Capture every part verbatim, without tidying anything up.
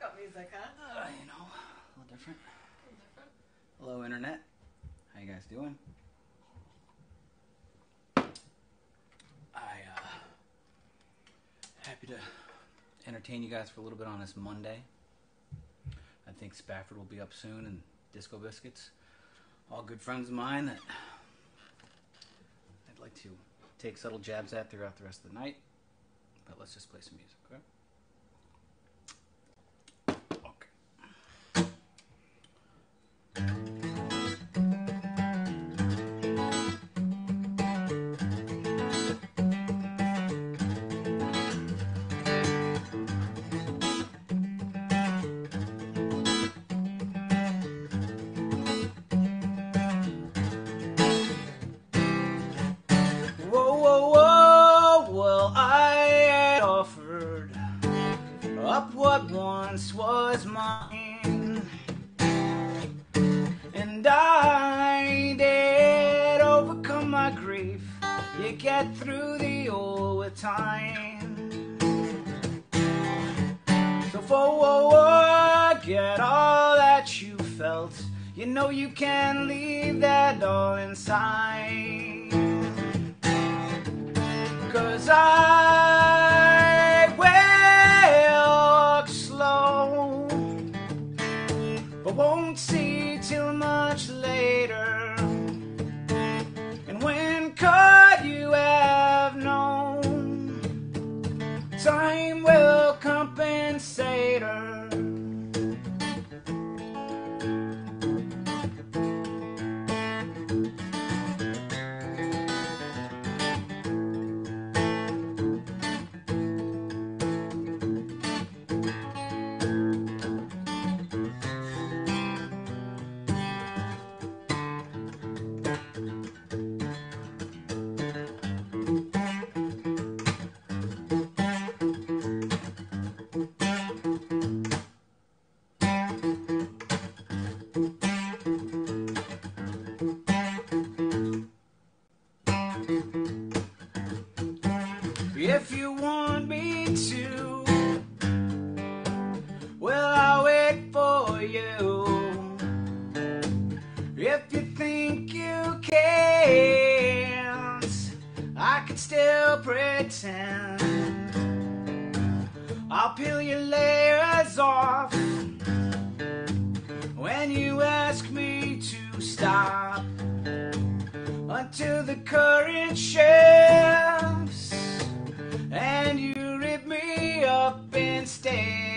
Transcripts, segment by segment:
walk-up music, huh? Uh, you know, a little different. A little different. Hello, Internet. How you guys doing? I, uh, happy to entertain you guys for a little bit on this Monday. I think Spafford will be up soon, and Disco Biscuits. All good friends of mine that I'd like to take subtle jabs at throughout the rest of the night. But let's just play some music, okay? Whoa, whoa, whoa, well, I had offered up what once was mine, and I did overcome my grief. You get through the old with time. So for whoa, whoa, get all that you felt. You know you can leave that all inside. 'Cause I will walk slow, but won't see till much later. And when caught you have known, time will compensate her. If you want me to, well, I'll wait for you. If you think you can't, I can still pretend. I'll peel your layers off when you ask me to stop, until the current shifts and you rip me up instead.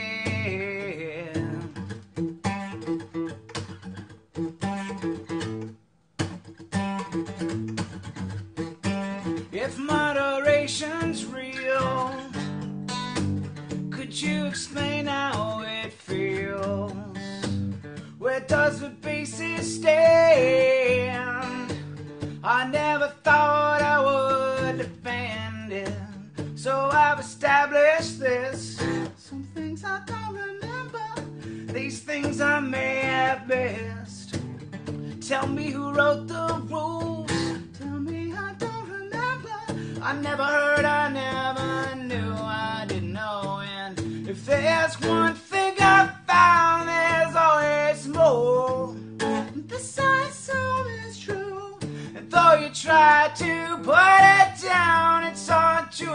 If moderation's real, could you explain how it feels? Where does the basis stand? I never thought I would defend it, so I've established this. Some things I don't remember, these things I may have missed. Tell me who wrote the rules, tell me I don't remember. I never heard, I never knew, I didn't know. And if there's one thing I found, there's always more. This I assume is true, and though you try to put it down, it's hard to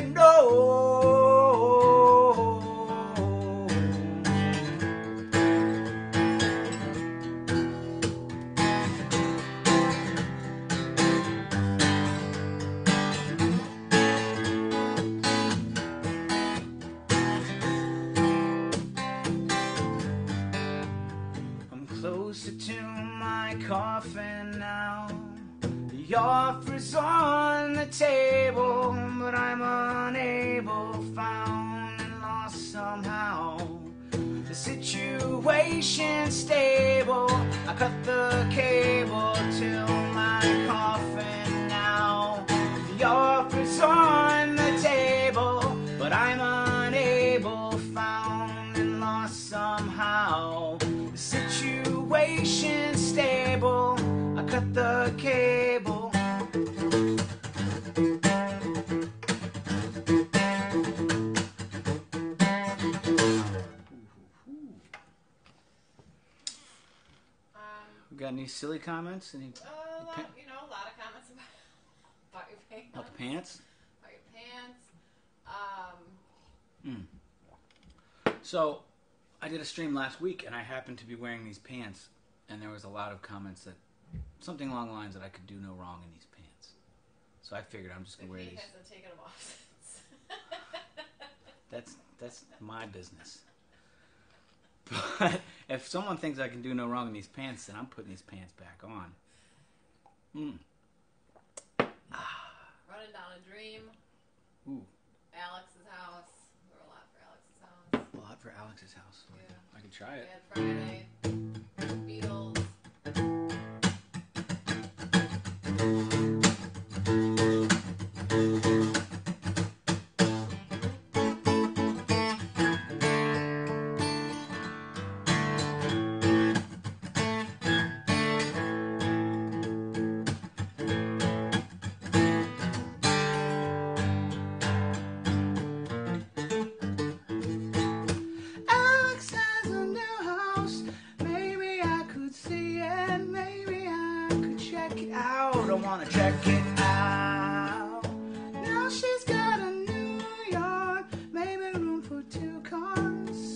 ignore. I'm closer to my coffin now. The offer's on the table, but I'm unable, found and lost somehow. The situation's stable, I cut the cable to my coffin now. The offer's on the table, but I'm unable, found and lost somehow. The situation's stable, I cut the cable. got any silly comments? Any, uh, lot, you know, a lot of comments about, about your pants. About the pants? About your pants. Um. Mm. So, I did a stream last week, and I happened to be wearing these pants, and there was a lot of comments that something along the lines that I could do no wrong in these pants. So I figured I'm just gonna wear these. Hasn't taken them off since. That's that's my business. But if someone thinks I can do no wrong in these pants, then I'm putting these pants back on. Mm. Ah. Running down a dream. Ooh. Alex's house. We're a lot for Alex's house. A lot for Alex's house. Yeah. I can try it. Friday. Beatles. I wanna check it out. Now she's got a new yard, maybe room for two cars.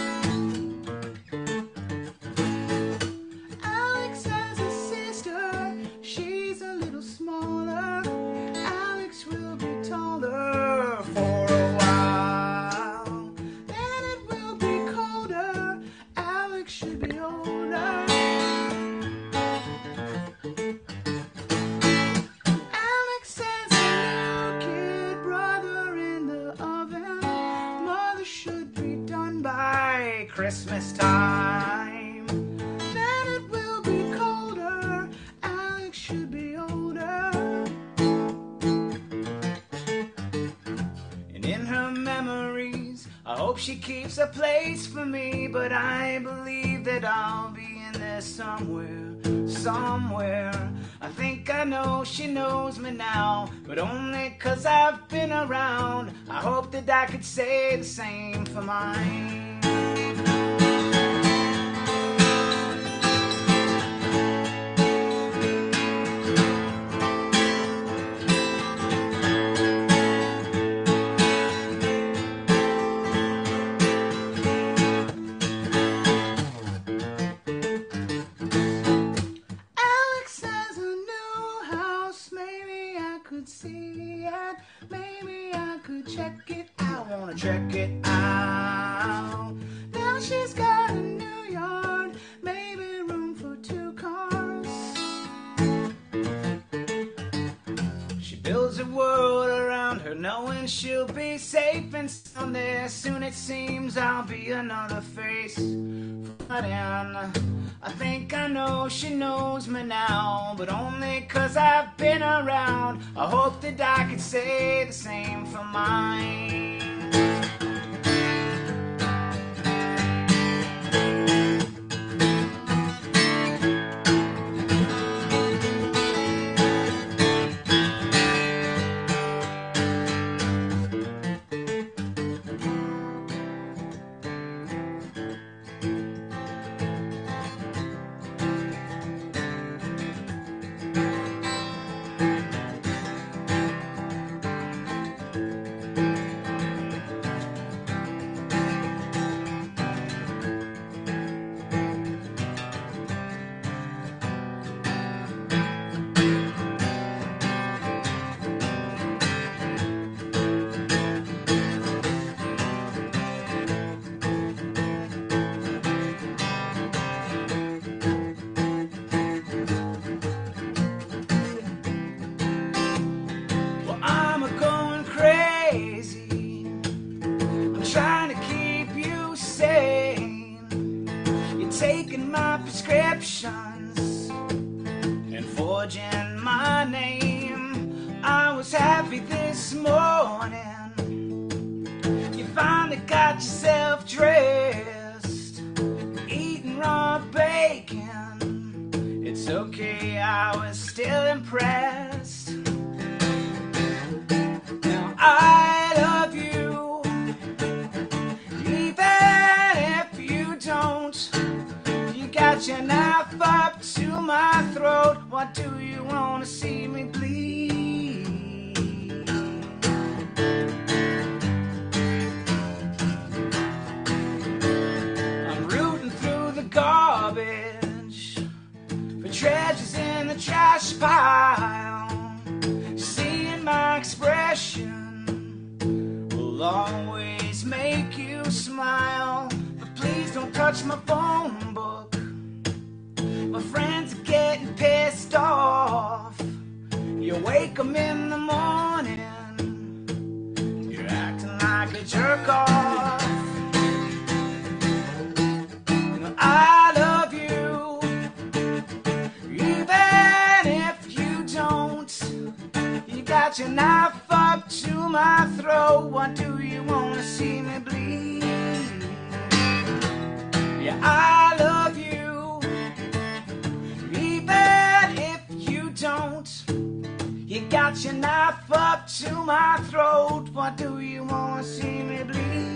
Alex has a sister, she's a little smaller. Alex will be taller for a while. Then it will be colder, Alex should be older. Christmas time, then it will be colder, Alex should be older. And in her memories, I hope she keeps a place for me, but I believe that I'll be in there somewhere, somewhere. I think I know she knows me now, but only 'cause I've been around. I hope that I could say the same for mine. See it, maybe I could check it out. I wanna check it out. Now she's got a new yard, maybe room for two cars. She builds a world around her, knowing she'll be safe and sound there. Soon it seems I'll be another face. But in, I think I know she knows me now, but only 'cause I've been around. I hope that I could say the same for mine. Taking my prescriptions and forging my name. I was happy this morning. You finally got yourself dressed, eating raw bacon. It's okay, I was still impressed. Now I love you, even if you don't. Got your knife up to Why do you wanna see me bleed? I'm rooting through the garbage for treasures in the trash pile. Seeing my expression will always make you smile. But please don't touch my phone book. My friends are getting pissed off. You wake them in the morning, you're acting like a jerk off. I love you, even if you don't. You got your knife up to my throat. Why do you wanna see me bleed? Yeah, I love you, even if you don't. You got your knife up to my throat. Why do you wanna see me bleed?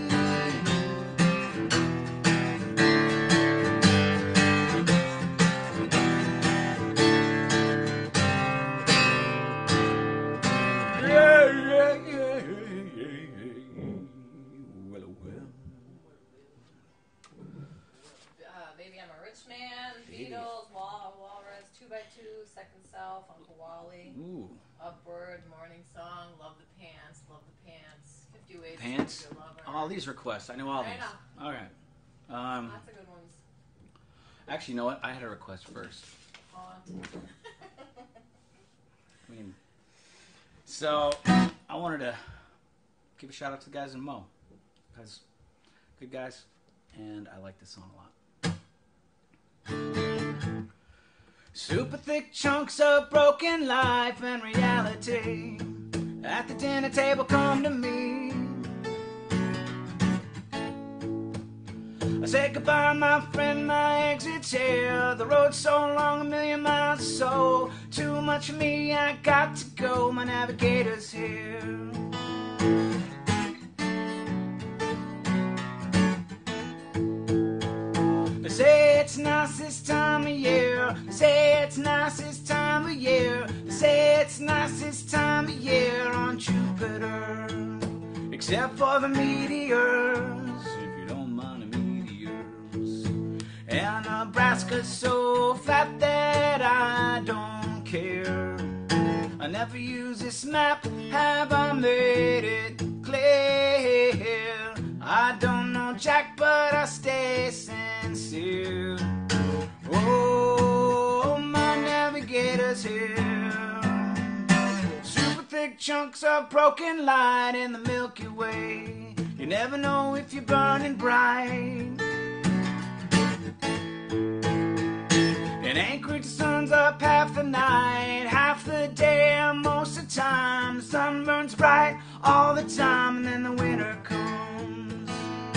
Yeah, yeah, yeah, yeah, yeah. Well, well. Uh, Baby, I'm a Rich Man, Beatles, Wall, Walrus, Two by Two, Second Self, Uncle Wally, Ooh. Upward, Morning Song, Love the Pants, Love the Pants, Fifty Ways Pants? to Love Your Lover. All these requests. I know all I these. know. All right. Um, Lots of good ones. actually, you know what? I had a request first. Haunt. I mean, so I wanted to give a shout out to the guys in Mo. Guys, good guys, and I like this song a lot. Super thick chunks of broken life and reality at the dinner table come to me. I say goodbye, my friend, my exit's here. The road's so long, a million miles or so. Too much for me, I got to go. My navigator's here. They say it's nice this time of year. They say it's nice this time of year. They say it's nice this time of year on Jupiter, except for the meteors, if you don't mind the meteors. And Nebraska's so flat that I don't care. I never use this map, have I made it clear? I don't know Jack, but I stay sincere. Oh, my navigator's here. Super thick chunks of broken light in the Milky Way. You never know if you're burning bright. In Anchorage, the sun's up half the night, half the day, and most of the time. The sun burns bright all the time, and then the winter comes.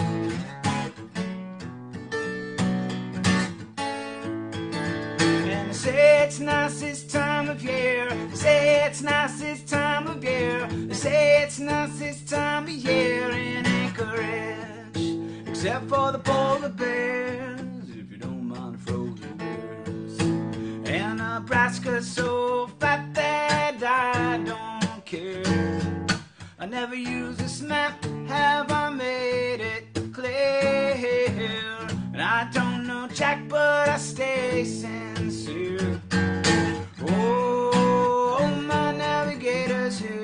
And they say it's nice this time of year. They say it's nice this time of year. They say it's nice this time of year in Anchorage, except for the polar bears, if you don't mind the frozen bears. And Nebraska's so fat that I don't care. I never use this map, have I made it clear? And I don't know Jack, but I stay sincere. Oh, my navigator's here.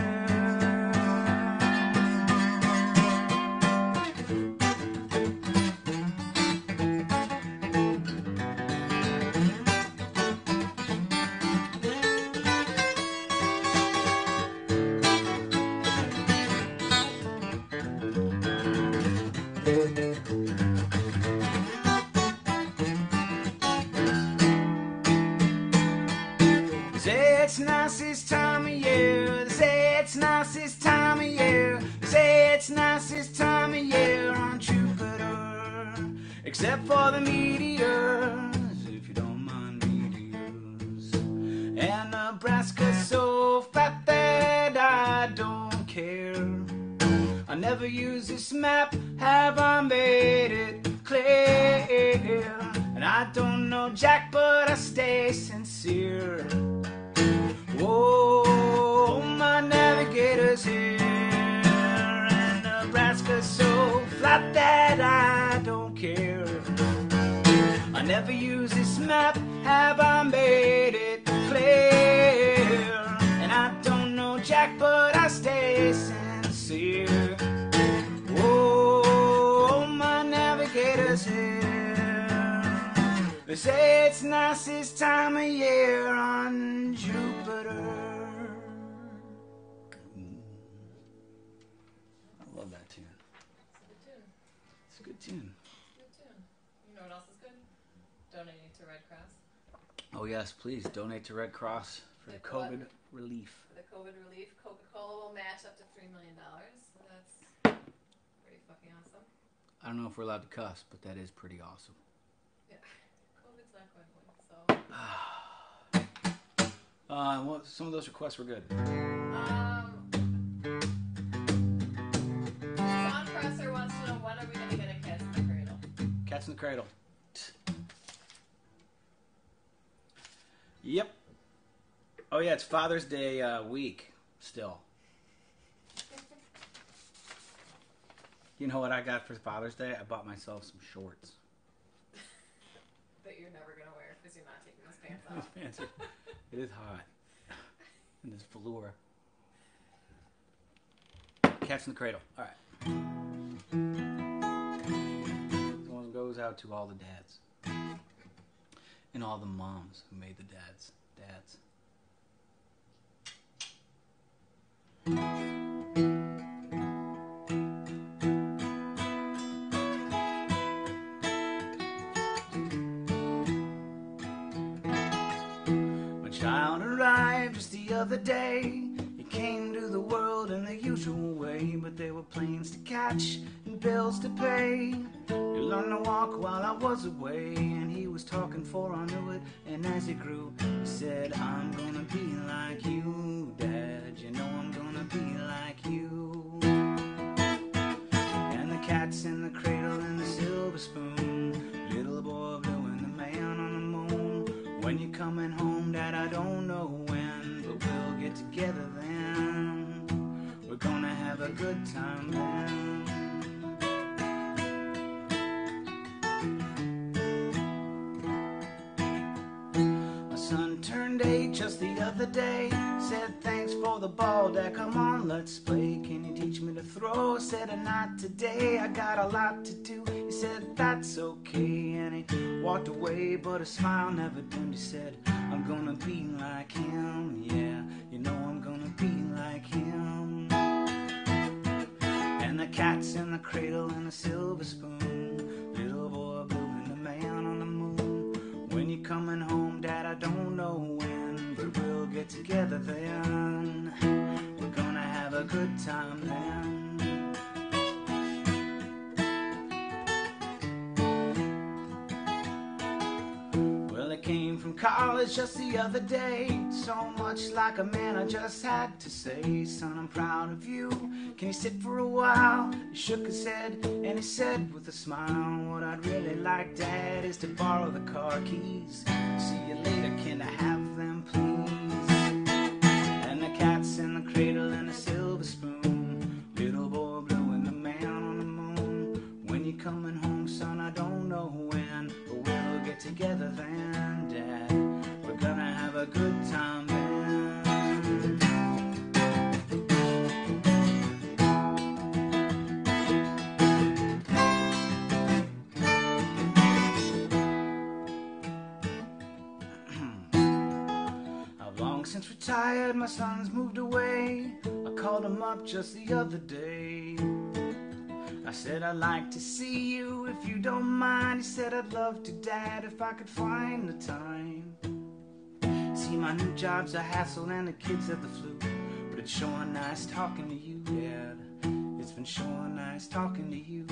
Say it's nice this time of year. They say it's nice this time of year. They say it's nice this time of year on Jupiter, except for the meteors, if you don't mind meteors. And Nebraska's so fat that I don't care. I never use this map, have I made it clear? And I don't know Jack, but I stay sincere. Oh, my navigator's here, and Nebraska's so flat that I don't care. I never use this map, have I made it clear? And I don't know Jack, but I stay sincere. Oh, my navigator's here. They say it's nicest time of year on Jupiter. I love that tune. It's a good tune. It's a good tune. It's a good tune. You know what else is good? Donating to Red Cross. Oh yes, please donate to Red Cross for the Like COVID what? relief. For the COVID relief, Coca-Cola will match up to three million dollars. So that's pretty fucking awesome. I don't know if we're allowed to cuss, but that is pretty awesome. Yeah. COVID's not going away, so. Uh, well, some of those requests were good. Um, Sean Presser wants to know when are we going to get a Cats in the Cradle? Cats in the Cradle. Yep. Oh yeah, it's Father's Day uh, week still. You know what I got for Father's Day? I bought myself some shorts. That you're never going to wear because you're not taking those pants off. These pants are- it is hot. And this velour. Cats in the Cradle. All right. This one goes out to all the dads. And all the moms who made the dads. Dads. My child arrived just the other day. He came to the world in the usual way, but there were planes to catch and bills to pay. He learned to walk while I was away, and he was talking for I knew it. And as he grew, he said, I'm gonna be like you, Dad. You know I'm gonna be like you. And the cat's in the cradle and the silver spoon, little boy blue and the man on the moon. When you're coming home, Dad, I don't know when, but we'll get together then. We're gonna have a good time then. My son turned eight just the other day. Said, thanks for the ball, Dad, come on, let's play. Can you teach me to throw? Said, not today, I got a lot to do. He said, that's okay, and he walked away, but a smile never dimmed. He said, I'm gonna be like him, yeah, you know I'm gonna be like him. And the cat's in the cradle and the silver spoon, little boy blue and the man on the moon. When you're coming home, Dad, I don't know when, but we'll get together then. We're gonna have a good time then. Well, I came from college just the other day. So much like a man, I just had to say, son, I'm proud of you. Can you sit for a while? He shook his head and he said with a smile, what I'd really like, Dad, is to borrow the car keys. See you later, can I have them, please? And the cat's in the cradle and the silver spoon, little boy blue and the man on the moon. When you're coming home, son, I don't know when, but we'll get together then, Dad. We're gonna have a good time then. I've long since retired, my son's moved away. I called him up just the other day. I said, I'd like to see you if you don't mind. He said, I'd love to, Dad, if I could find the time. See, my new job's a hassle and the kids have the flu, but it's sure nice talking to you, Dad. It's been sure nice talking to you.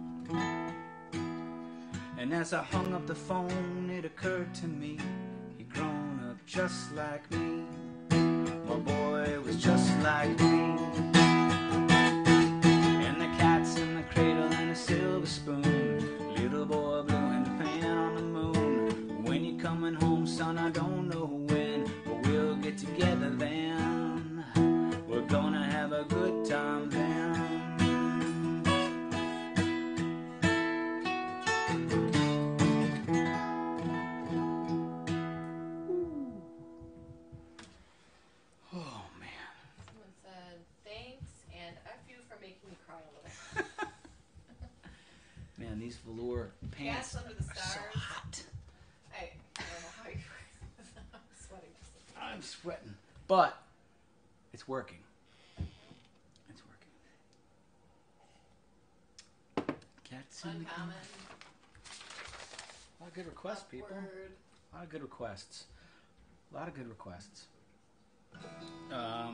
And as I hung up the phone, it occurred to me, he'd grown up just like me. My boy was just like me. And the cat's in the cradle and a silver spoon, little boy blue and the pan on the moon. these velour pants Gas under the are so stars. hot. I, I don't know how you. I'm sweating. I'm sweating, but it's working. It's working. Cats in the Uncommon. A lot of good requests, people. Upward. A lot of good requests. A lot of good requests. Um,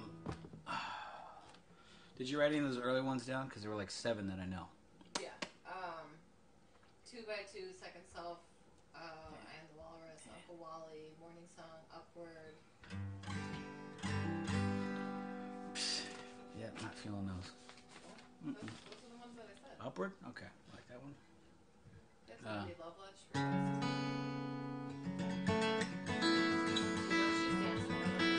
did you write any of those early ones down? Because there were like seven that I know. Yeah. Um, two by two, second self, uh, I Am the Walrus, Uncle Wally, Morning Song, Upward. Yeah, not feeling those. Those, those are the ones that I said. Upward? Okay. Like that one? That's Uh, gonna be Love Lunch request. She's dancing.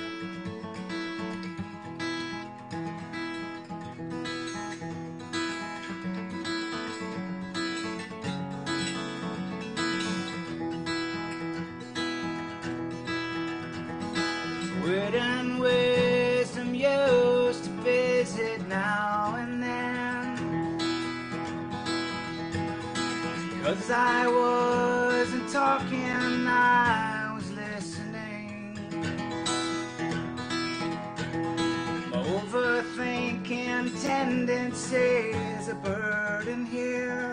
Wit and wisdom used to visit now and then, 'cause I wasn't talking, I was listening. My overthinking tendencies a burden here.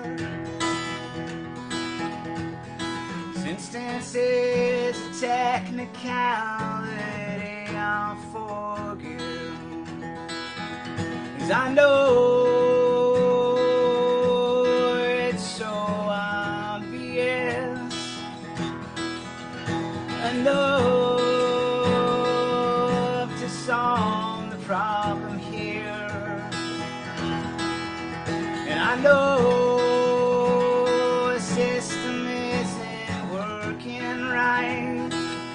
Instances of technicality I'll forgive, 'cause I know it's so obvious. Enough to solve the problem here, and I know a system isn't working right.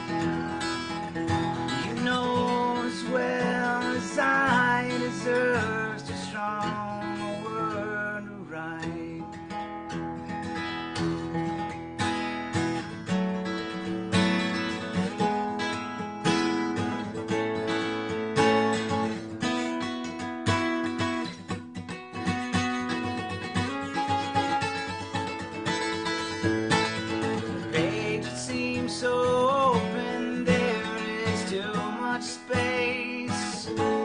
You know as well as I deserves too strong a word to write. Page it seems so open, there is too much space,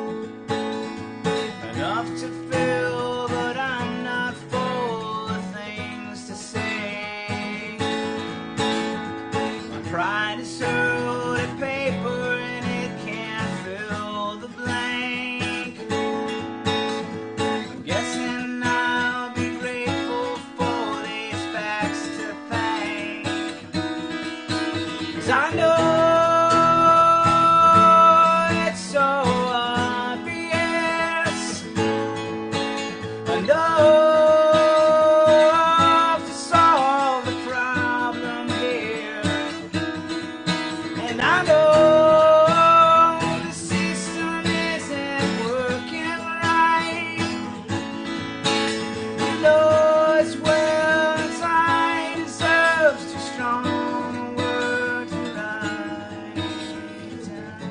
enough to fill, but I'm not full of things to say. My pride is hurled at paper and it can't fill the blank. I'm guessing I'll be grateful for these facts to thank, 'cause I know it's so obvious. Enough to solve the problem here, and I know the system isn't working right. You know as well as I deserves too strong a word to write down.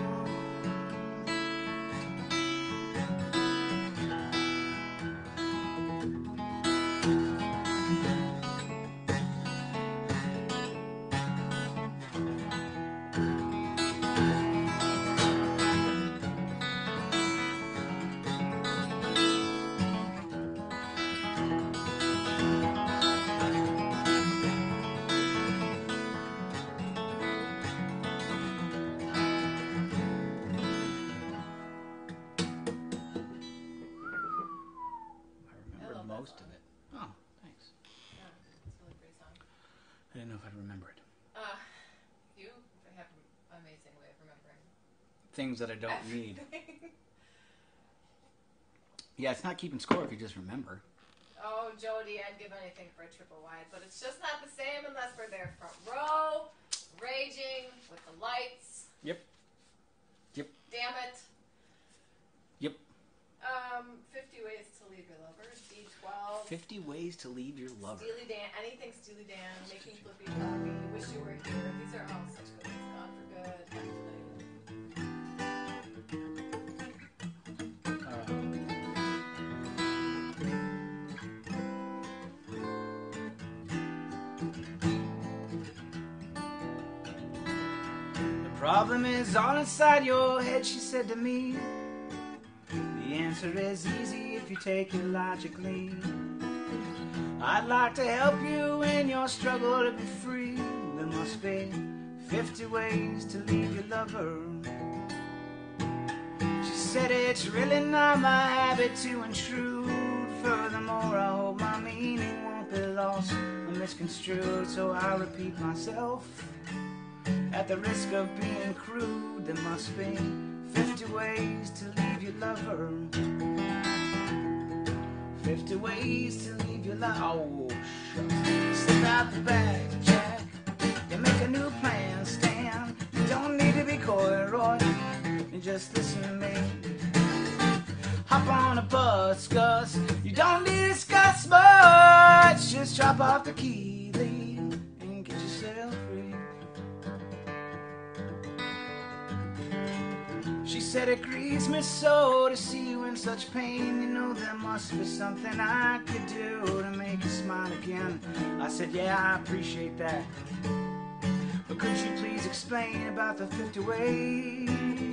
I I remembered love that most song. of it. Oh, thanks. Yeah, it's a really pretty song. I didn't know if I'd remember it. Uh, you have an amazing way of remembering Things that I don't need. everything. Yeah, it's not keeping score if you just remember. Oh, Jody, I'd give anything for a triple wide, but it's just not the same unless we're there front row, raging with the lights. Yep. Yep. Damn it. Yep. Um, fifty ways to leave your lover. D twelve. fifty ways to leave your lover. Steely Dan. Anything Steely Dan. Making Flippy Floppy. Wish You Were Here. These are all such good ones. Gone for Good. Uh, problem is all inside your head, she said to me. The answer is easy if you take it logically. I'd like to help you in your struggle to be free. There must be fifty ways to leave your lover. She said it's really not my habit to intrude. Furthermore, I hope my meaning won't be lost or misconstrued. So I repeat myself at the risk of being crude. There must be fifty ways to leave your lover. Fifty ways to leave your lover. Oh, shucks. Slip out the bag, Jack. You make a new plan, Stan. You don't need to be coy, Roy. You just listen to me. Hop on a bus, Gus. You don't need to discuss much. Just drop off the key, leave, and get yourself free. She said it grieves me so to see you in such pain. You know there must be something I could do to make you smile again. I said, yeah, I appreciate that. But could you please explain about the fifty ways?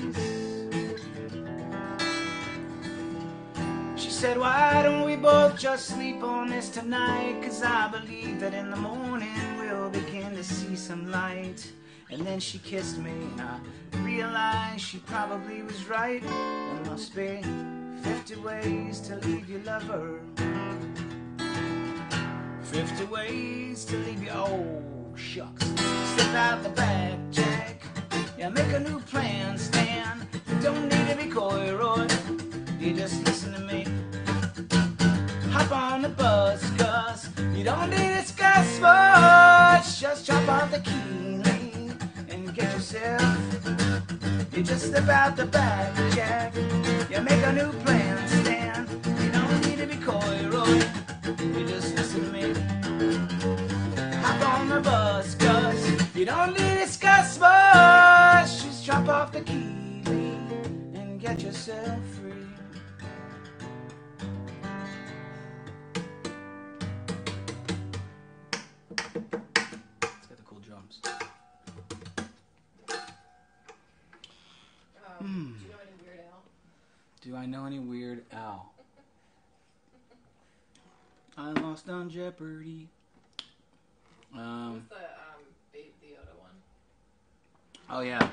She said, why don't we both just sleep on this tonight? Cause I believe that in the morning we'll begin to see some light. And then she kissed me and I realized she probably was right. There must be fifty ways to leave your lover. Fifty ways to leave you. Oh, shucks. Slip out the bag, Jack. Yeah, make a new plan, Stan. You don't need to be coy, Roy. You just listen to me. Hop on the bus, Gus. You don't need to discuss much. Just chop off the key, leave, and get yourself. You just slip out the back, Jack. You make a new plan, Stan. You don't need to be coy, Roy. You just listen to me. Hop on the bus, Gus. You don't need to discuss much. Just drop off the key, leave, and get yourself free. It's got the cool drums. Um, Do you know any Weird Al? Do I know any Weird Al? I lost on Jeopardy. Um, What's the um, Babe the Yoda one? oh yeah.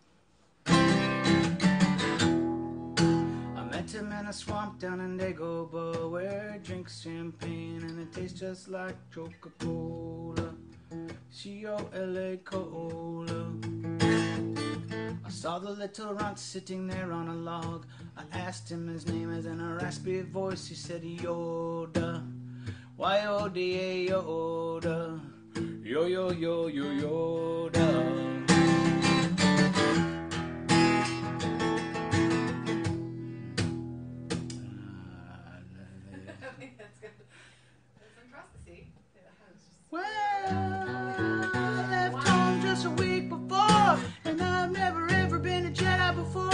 I met him in a swamp down in Dagoba where he drinks champagne and it tastes just like Coca-Cola. C O L A Cola. I saw the little runt sitting there on a log. I asked him his name as in a raspy voice. He said Yoda. Y O D A Yoda. Yo yo yo yo Yoda. I think that's good. That's across the sea. Yeah, I was just... Well, I left home just a week before, and I've never ever been a Jedi before.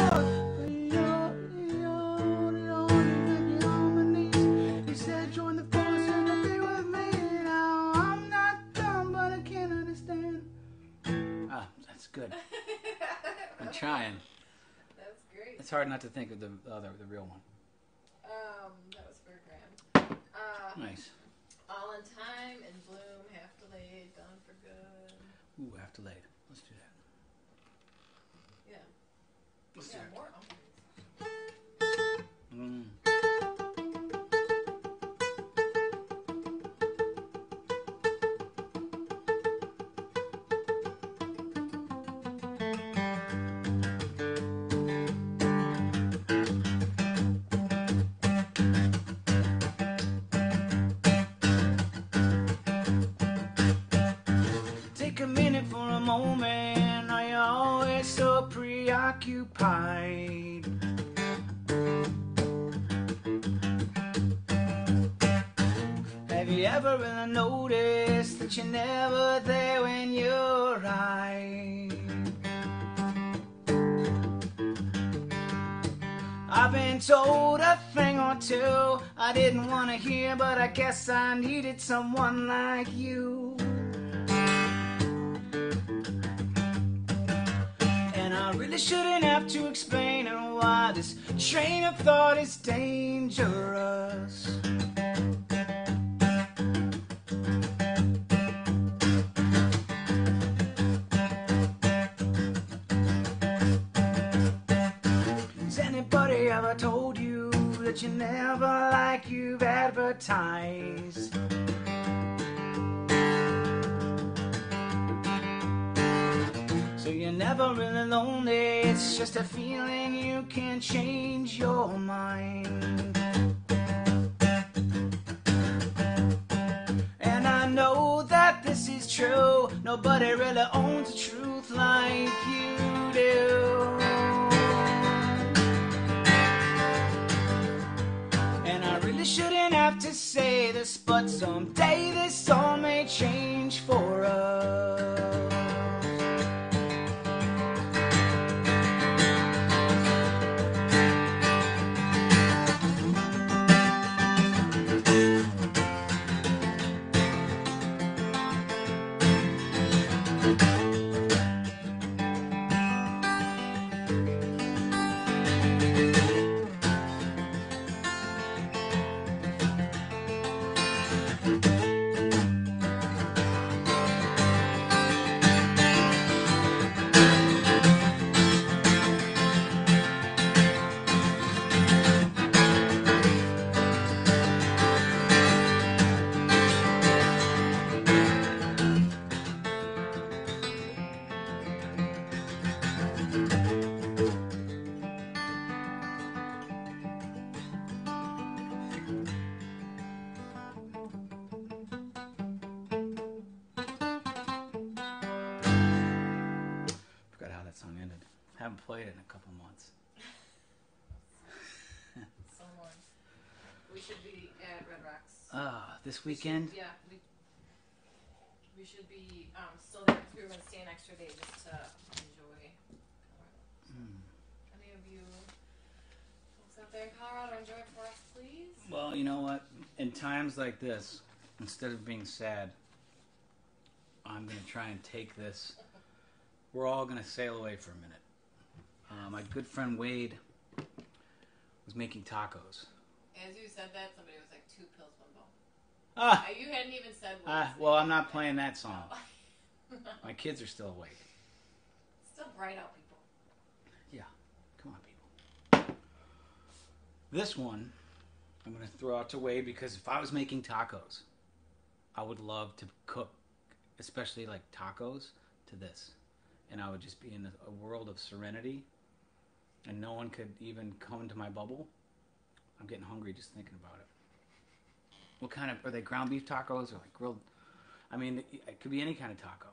He said, join the force and be with me. Now I'm not dumb, but I can't understand. Ah, that's good. I'm trying. That's great. It's hard not to think of the other, the real one. Um, that was for Graham. Uh, Nice. All in Time, In Bloom, Half Delayed, Done for Good. Ooh, half delayed. Let's do that. Yeah. Let's Yeah, do more it. Mm. Take a minute for a moment. Are you always so preoccupied? Have you ever really noticed that you're never there when you're right? I've been told a thing or two I didn't want to hear, but I guess I needed someone like you. really shouldn't have to explain why this train of thought is dangerous. Has anybody ever told you that you're never like you've advertised? So you're never really lonely, it's just a feeling you can't change your mind. And I know that this is true, nobody really owns the truth like you do. And I really shouldn't have to say this, but someday this all may change for us. Song ended. Haven't played it in a couple months. So long. We should be at Red Rocks. Ah, uh, this weekend? We should, yeah, we we should be um, still there because we were going to stay an extra day just to enjoy Colorado. Mm. Any of you folks out there in Colorado enjoy it for us, please? Well, you know what? In times like this, instead of being sad, I'm going to try and take this. We're all going to sail away for a minute. Uh, my good friend Wade was making tacos. As you said that, somebody was like, two pills, one bone. Ah, Uh, you hadn't even said what. ah, well, I'm not playing that song. No. My kids are still awake. Still bright out, people. Yeah, come on, people. This one, I'm going to throw out to Wade because if I was making tacos, I would love to cook, especially like tacos, to this. And I would just be in a, a world of serenity, and no one could even come into my bubble. I'm getting hungry just thinking about it. What kind of, are they ground beef tacos or like grilled? I mean, it could be any kind of taco.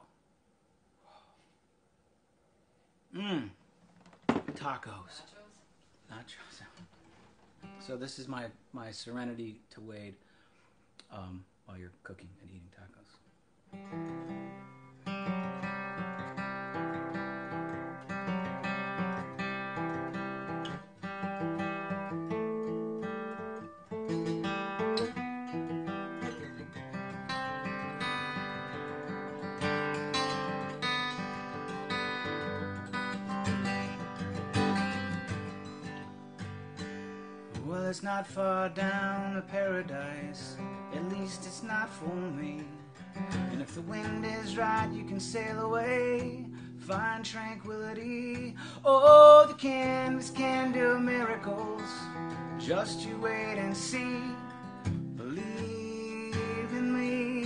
Mmm. Tacos. Nachos? Nachos. So this is my, my serenity to Wade um, while you're cooking and eating tacos. Well, it's not far down to paradise, at least it's not for me. And if the wind is right, you can sail away, find tranquility. Oh, the canvas can do miracles, just you wait and see. Believe in me.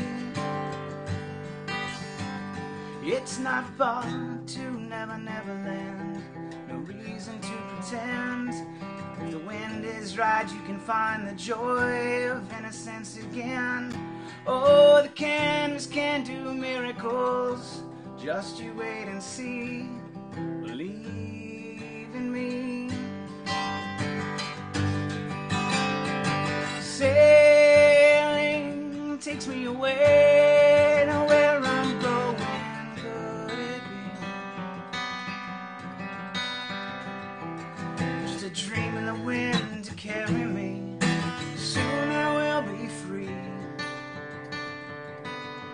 It's not far to Never Never Land, no reason to pretend. If the wind is right, you can find the joy of innocence again. Oh, the canvas can do miracles, just you wait and see. Believe in me. Sailing takes me away to where I'm going. Could it be just a dream in the wind to carry me? Soon I will be free.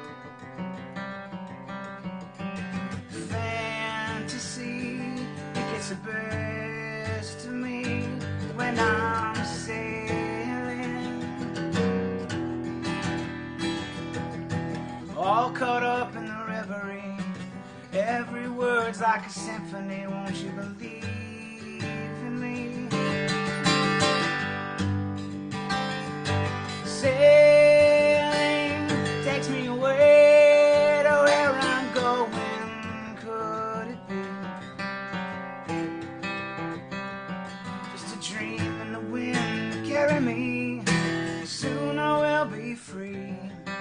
Fantasy, it the best to me when I'm sailing, all caught up in the reverie. Every word's like a symphony. Won't you believe in me? Sailing takes me away to where I'm going. Could it be just a dream in the wind to carry me? Soon I will be free.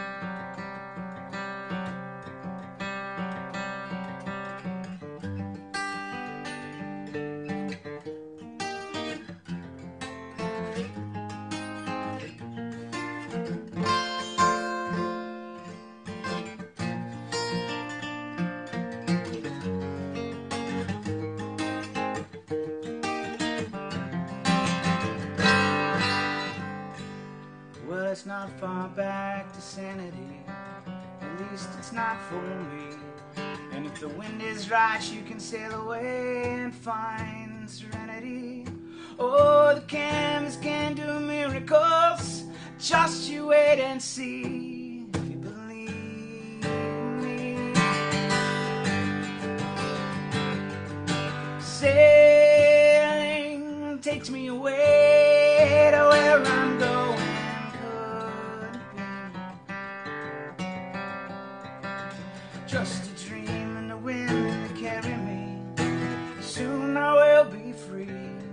Well, it's not far back to sanity. At least it's not for me. And if the wind is right, you can sail away and find serenity. Oh, the canvas can do miracles. Just you wait and see if you believe in me. Sailing takes me away to where I'm going. Just a dream in the wind to carry me. Soon I will be free.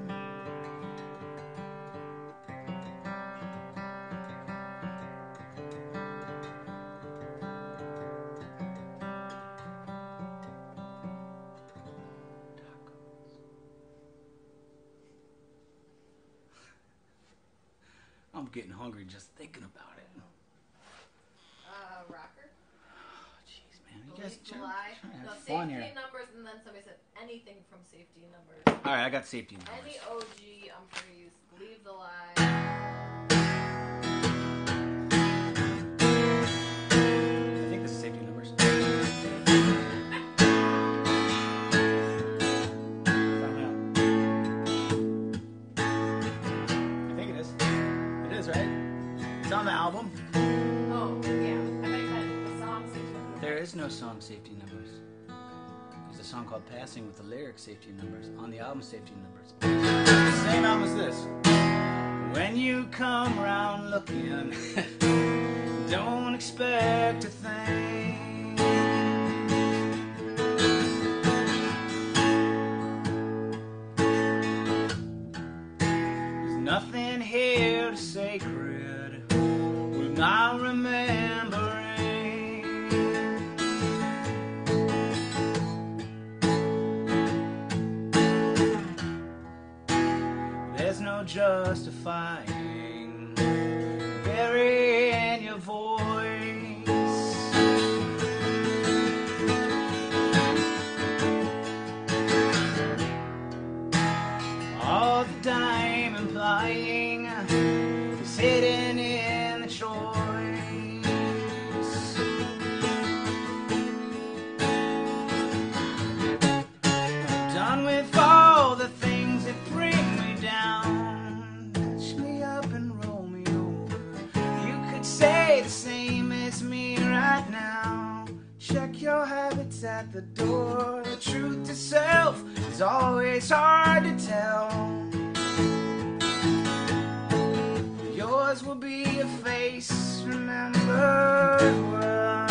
I'm getting hungry just thinking about it. Uh, rocker? Jeez, man. You Believe guys the trying, lie. trying to have No, fun safety here. numbers, and then somebody said anything from safety numbers. Alright, I got safety numbers. Any O G, I'm freeze. Believe the lie. I think this is safety numbers. Find out. I think it is. It is, right? It's on the album. Oh, yeah. I bet you had the song safety numbers. There is no song safety numbers. There's a song called Passing with the lyric safety numbers on the album safety numbers. Same album as this. When you come round looking, don't expect a thing. There's nothing here sacred with my remembering. There's no justifying burying your voice. All the time implying is hidden in the choice. I'm done with all the things that bring me down. Touch me up and roll me over. You could say the same as me right now. Check your habits at the door. The truth to self is always hard to tell. Yours will be a face remembered well.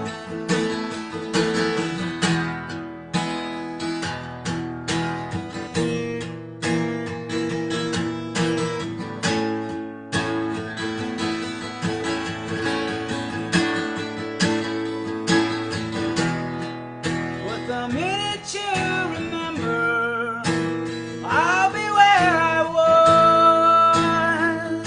But the minute you remember, I'll be where I was.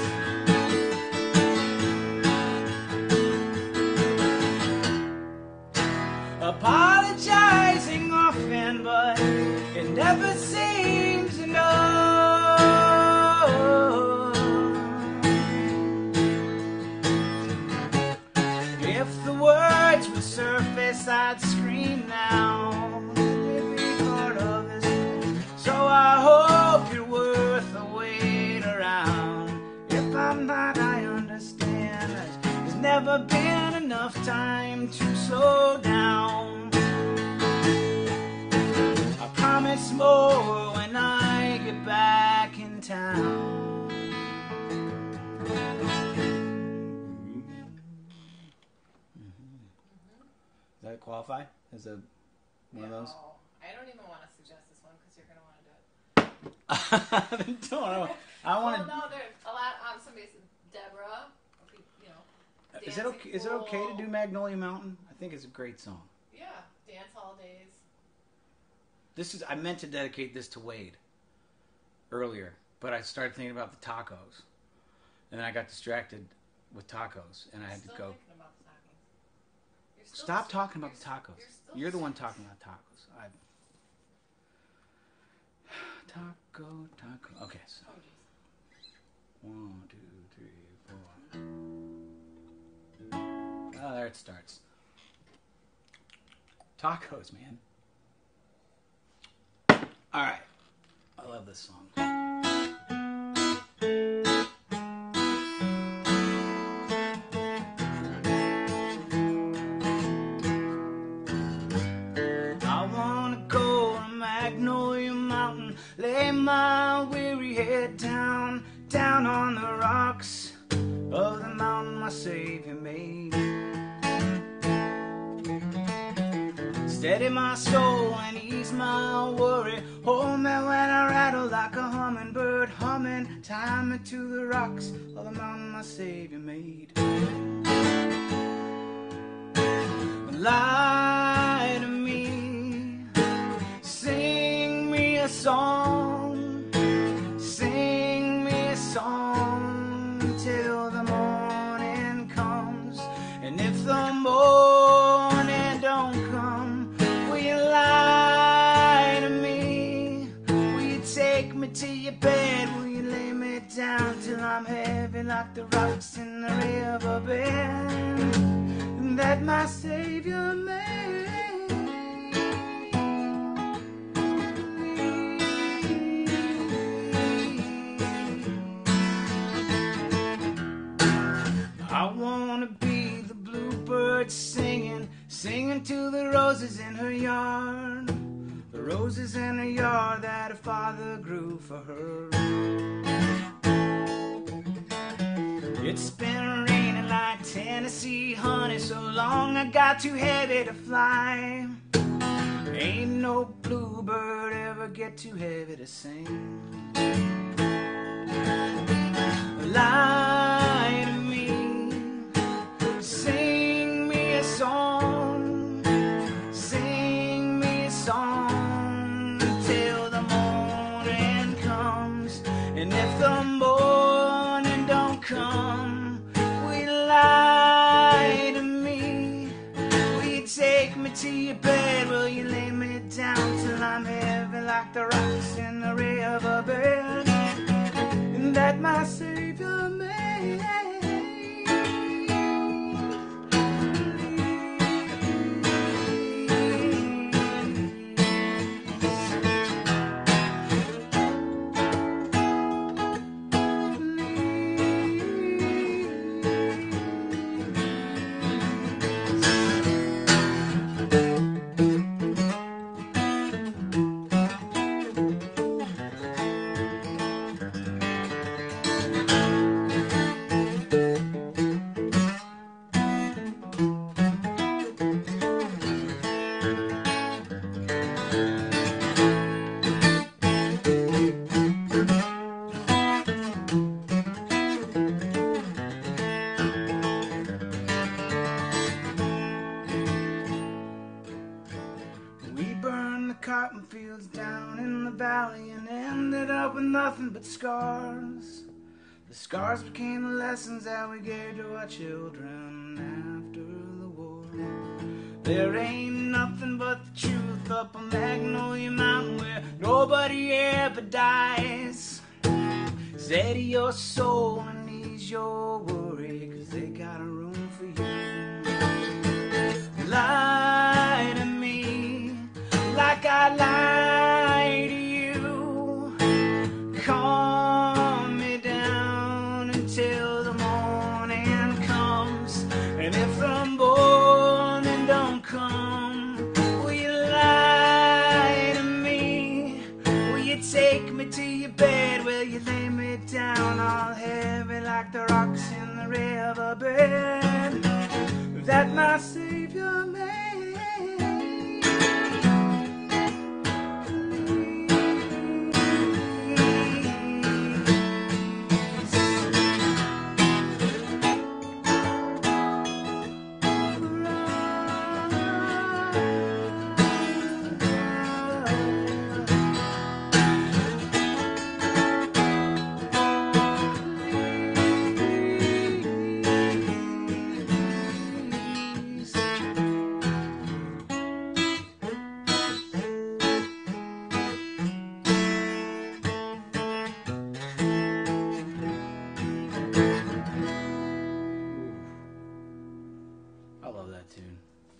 Apologizing often, but it never seems enough. If the words would surface, I'd scream now. Every part of this never been enough time to slow down. I promise more when I get back in town. Mm-hmm. Does that qualify as a one of those? No, I don't even want to suggest this one because you're going to want to do it. don't know. I want to. Well, no, there's a lot. Um, somebody said Deborah. You know. Is it okay? Is it okay to do Magnolia Mountain? I think it's a great song. Yeah, Dance Holidays. This is. I meant to dedicate this to Wade earlier, but I started thinking about the tacos, and then I got distracted with tacos, and I had still to go. Thinking about the tacos. You're still Stop just, talking about the tacos. You're, you're the one talking about tacos. I. Taco, taco. Okay, so. Oh, geez. One, two, three, four. Oh, there it starts. Tacos, man. All right. I love this song. I want to go to Magnolia Mountain, lay my weary head down, down on the rocks of the mountain my Savior made. Steady my soul and ease my worry. Hold me when I rattle like a hummingbird, humming. Tie me to the rocks of the mountain my Savior made. Lie to me, sing me a song, sing me a song till the morning comes. And if the morning don't come, will you lie to me? Will you take me to your bed? Will you lay me down till I'm heavy like the rocks in the riverbed that my Savior made? I wanna be the bluebird singing, singing to the roses in her yard, the roses in her yard that her father grew for her. It's been raining like Tennessee honey so long I got too heavy to fly. Ain't no bluebird ever get too heavy to sing. Lie to me, sing me a song, sing me a song till the morning comes. And if the morning don't come, will you lie to me? Will you take me to your bed? Will you lay me down till I'm heavy like the rocks in the riverbed that my Savior made? Cotton fields down in the valley and ended up with nothing but scars. The scars became the lessons that we gave to our children after the war. There ain't nothing but the truth up on Magnolia Mountain where nobody ever dies. Steady your soul and ease your worry, 'cause they got a room for you. Lie to me like I lie to you. Calm me down until the morning comes. I love that tune.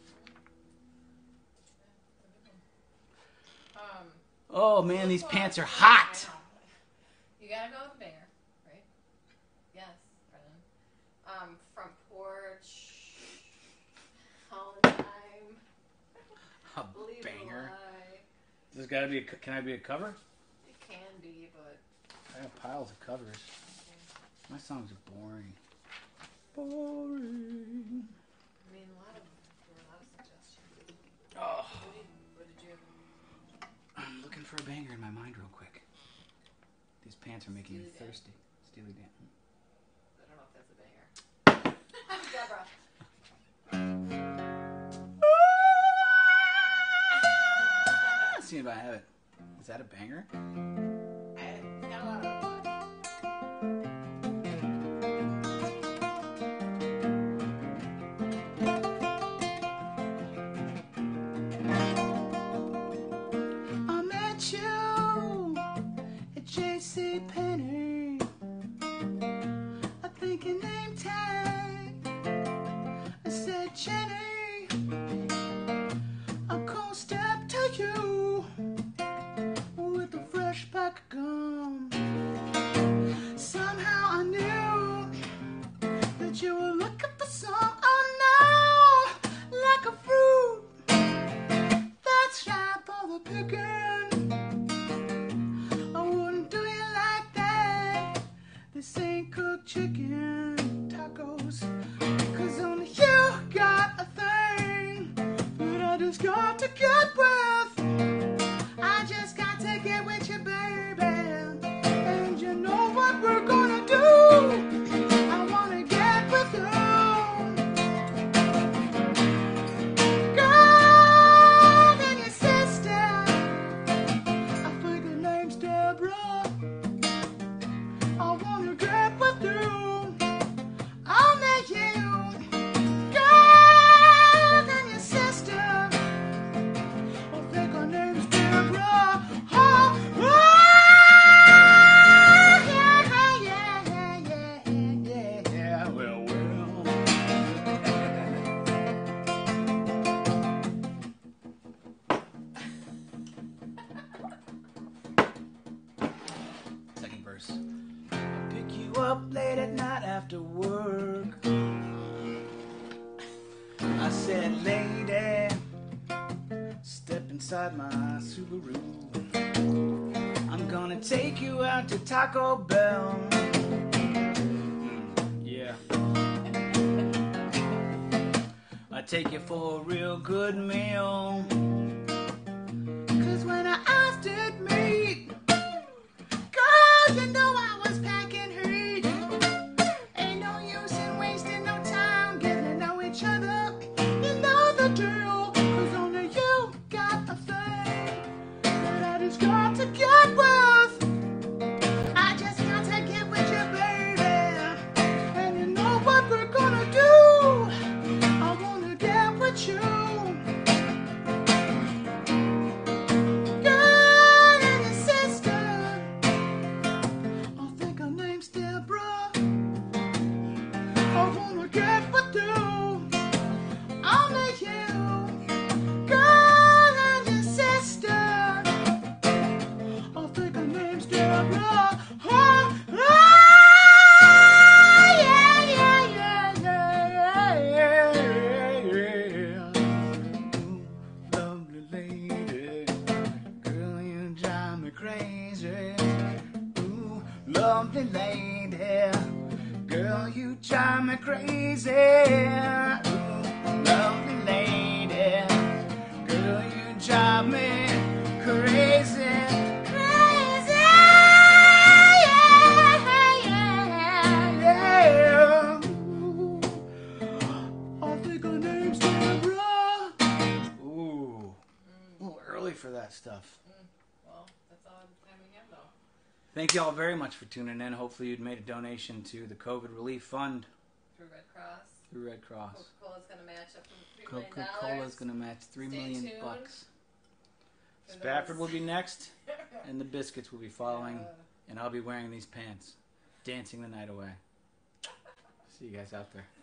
Um, Oh man, these pants are hot. You gotta go with a banger, right? Yes, Brennan. Um, front porch. All the time. A Believe banger. a lie. There's gotta be a. Can I be a cover? It can be, but I have piles of covers. My songs are boring. Boring. I mean, a lot of there were a lot of suggestions. Oh. What did, what did you? I'm looking for a banger in my mind real quick. These pants are making me Steely Dan. thirsty. Steely Dan. I don't know if that's a banger. Deborah. Let's see if I have it. Is that a banger? I got a lot of them. I met you at J C Penney. I think your name tag. I said Jenny. I cold step to you with a fresh pack of gum. Somehow I knew that you were looking for some. Oh no, like a fruit that's ripe for the picking. I wouldn't do you like that. This ain't cooked chicken tacos. Cause only you got a thing that I just got to get with. I just got to get with you, baby. And you know what we're gonna do. I wanna get with you. Girl and your sister. I think her name's Deborah. I wanna get with you. Only you. Girl and your sister. I think her name's Deborah. Oh, oh, yeah, yeah, yeah, yeah, yeah, yeah. Well, well. Second verse. I pick you up late at night after work. I said, lady, step inside my Subaru. I'm gonna take you out to Taco Bell. Mm, yeah. I take you for a real good meal. Cause when our eyes did meet, girl, you know I was packing heat. Ain't no use in wasting no time getting to know each other. You know the drill. Cause only you got a thing that I just got to get with. I just got to get with you, baby. And you know what we're gonna do. I wanna get with you. Girl and your sister. I think her name's Deborah. I wanna get with you. Only you. Girl and your sister. I think her name's Deborah. Oh, oh, yeah, yeah, yeah, yeah, yeah, yeah. Ooh, lovely lady. Girl, you drive me crazy. Ooh, lovely lady. Girl, you drive me crazy. Ooh, lovely lady. Girl, you drive me crazy. Crazy. Yeah, yeah, yeah. Ooh, I think her name's Deborah. Ooh, a little early for that stuff. Well, that's all the time we have, though. Thank you all very much for tuning in. Hopefully you'd made a donation to the COVID Relief Fund Through Red Cross. through Red Cross. Coca-Cola's going to match up to three million dollars. Coca-Cola's going to match three Stay million tuned bucks. for Spafford those. will be next, and the biscuits will be following, Uh, and I'll be wearing these pants, dancing the night away. See you guys out there.